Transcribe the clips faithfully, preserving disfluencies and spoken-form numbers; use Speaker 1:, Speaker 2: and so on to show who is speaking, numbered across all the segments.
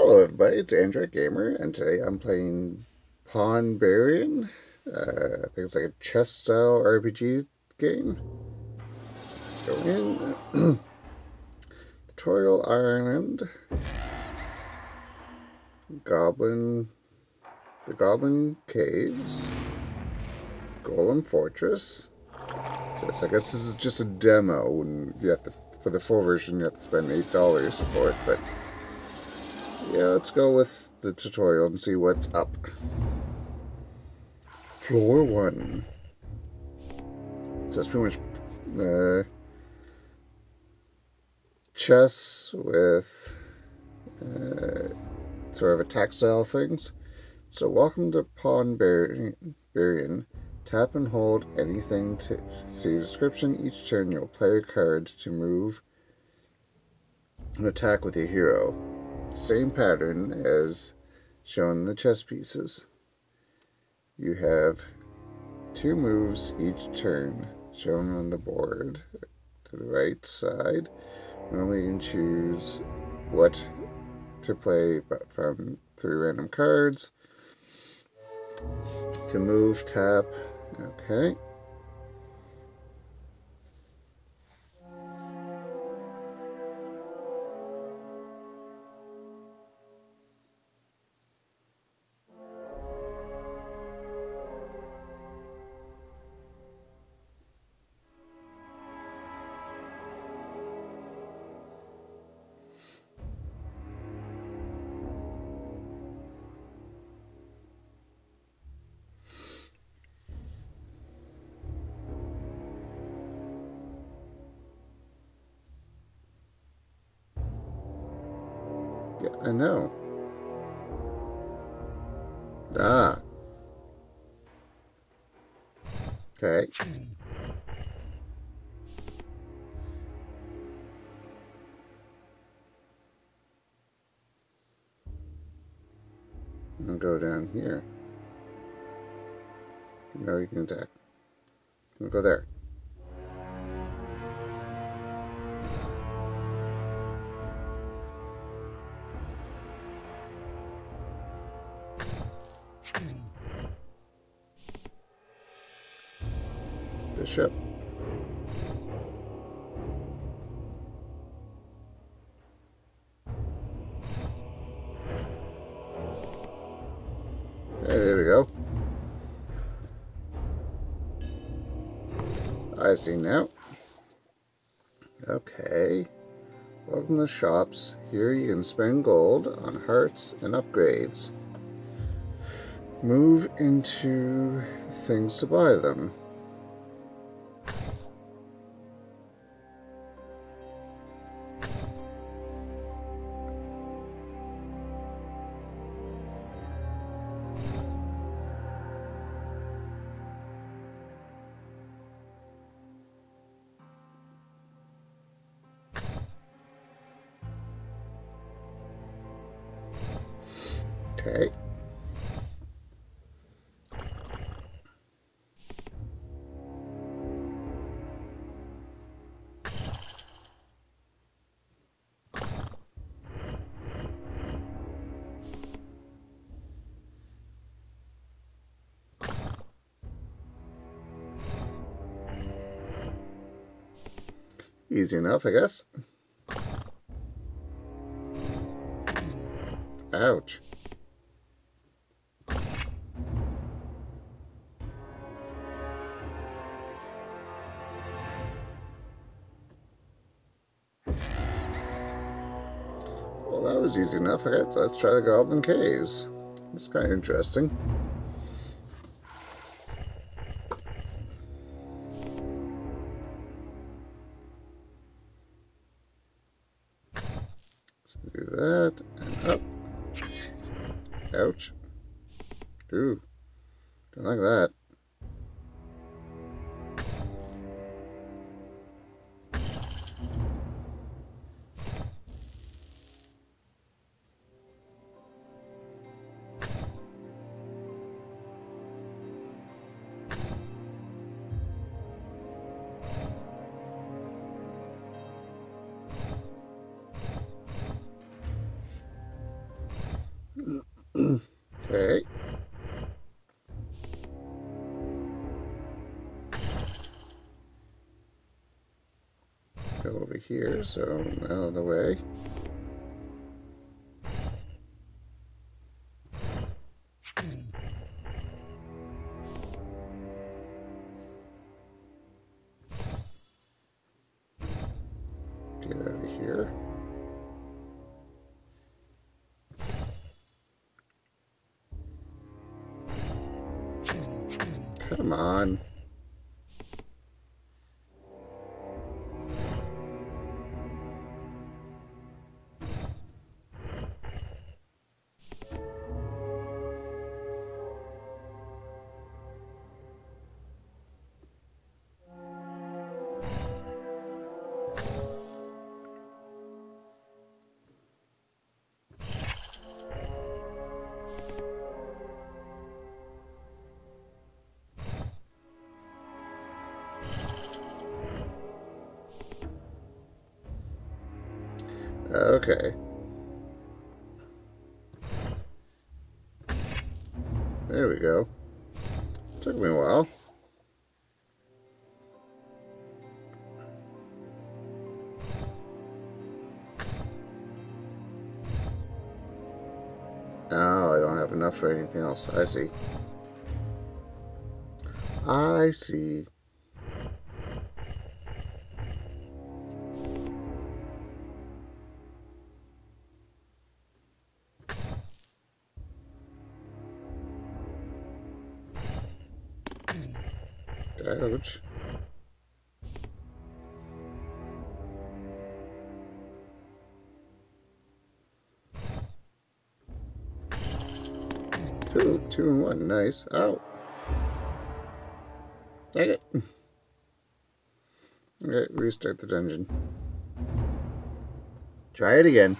Speaker 1: Hello everybody, it's Android Gamer, and today I'm playing Pawn Barian. Uh, I think it's like a chess-style R P G game. Let's go in. Tutorial Island. Goblin... The Goblin Caves. Golem Fortress. So, so I guess this is just a demo, and you have to, for the full version you have to spend eight dollars for it, but... yeah, let's go with the tutorial and see what's up. Floor one. So that's pretty much uh, chess with uh, sort of attack style things. So welcome to Pawn Barian. Tap and hold anything to see description. Each turn you'll play a card to move and attack with your hero. Same pattern as shown in the chess pieces. You have two moves each turn shown on the board to the right side. Normally you can choose what to play from three random cards. To move, tap. Okay. Yeah, I know. Ah. Okay. I'll go down here. No, you can attack. We'll go there. Bishop. Hey, there we go. I see now. Okay. Welcome to shops. Here you can spend gold on hearts and upgrades. Move into things to buy them. Okay. Easy enough, I guess. Ouch. Well, that was easy enough. Okay, so let's try the Goblin Caves. It's kind of interesting. So do that, and up. Ouch. Ooh. Don't like that. go over here, so out of the way. Get over here. Come on. Okay. There we go. Took me a while. Oh, I don't have enough for anything else. I see. I see. Ouch. Two, two and one, nice. Oh. Dang it. Okay, restart the dungeon. Try it again.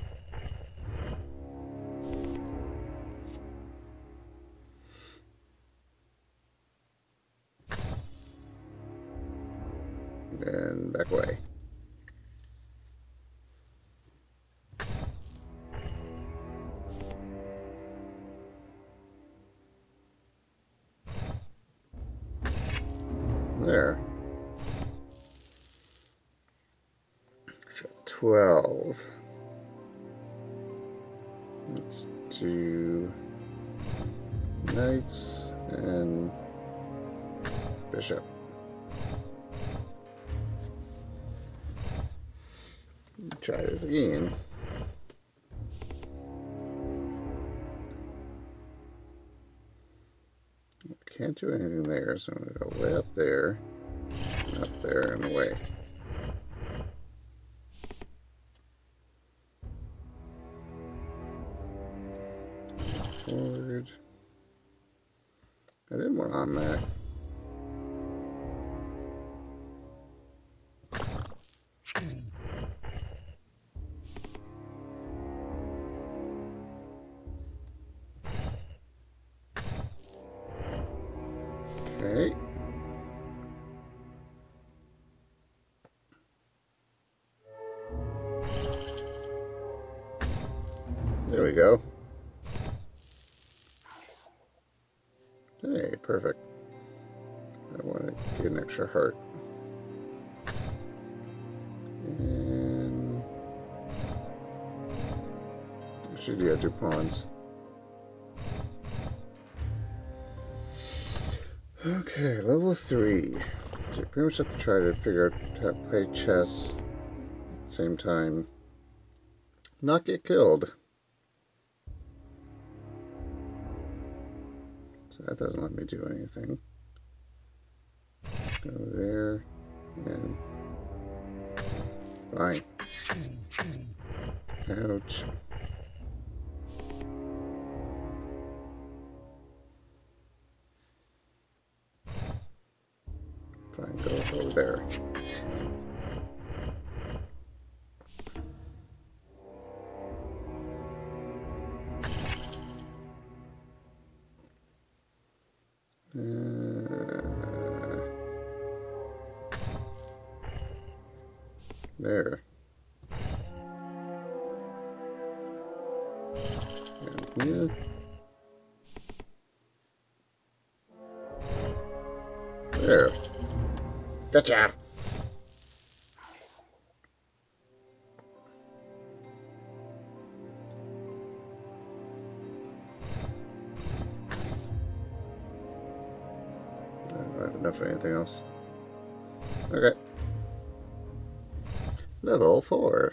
Speaker 1: And back away. There. twelve. Let's do knights and bishop. Try this again. Can't do anything there, so I'm going to go way up there, and up there, and away. Forward. I didn't want on that. Okay. There we go. Hey, perfect. I want to get an extra heart. And actually, yeah, two pawns. Okay, level three. So you pretty much have to try to figure out how to play chess at the same time. Not get killed. So that doesn't let me do anything. Go there and fine. Ouch. Fine, go over there. Uh, there. And here. There. Gotcha! enough of anything else. Okay. Level four.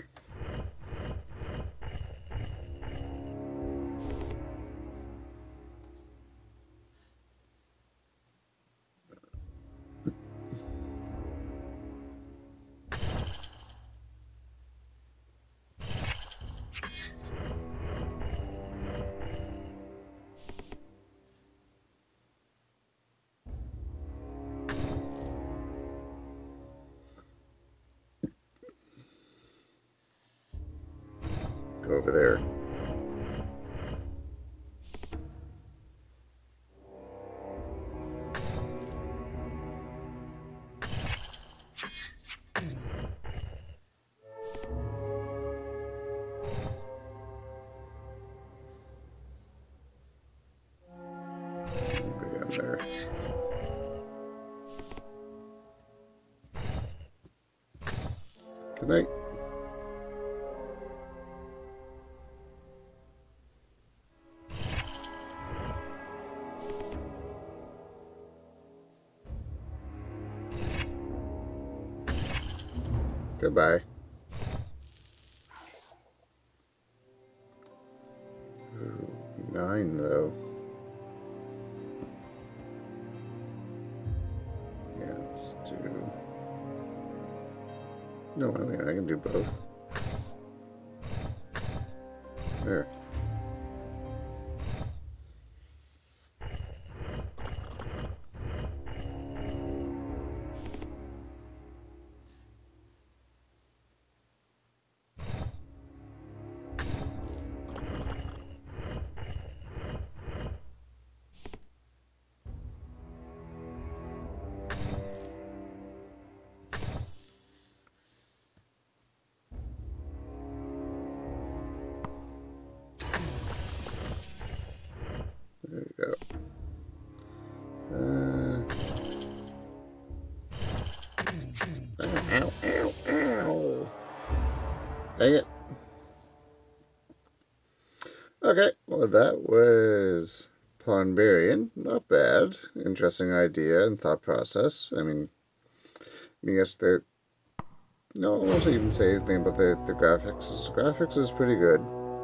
Speaker 1: Go over there. Down there. Good night. Goodbye. Ooh, nine, though. Yeah, let's do... No, I mean, I can do both. There. There you go. Uh, ow, ow, ow, ow. Dang it. Okay, well that was Ponberian. Not bad. Interesting idea and thought process. I mean, I guess the... No, I won't even say anything about the, the graphics. The graphics is pretty good.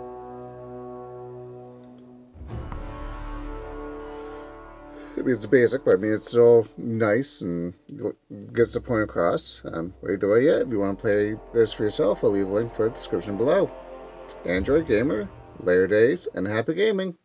Speaker 1: I mean, it's basic, but I mean, it's still nice and gets the point across. Um, either way, yeah, if you want to play this for yourself, I'll leave a link for the description below. Android Gamer, Layer Days, and happy gaming!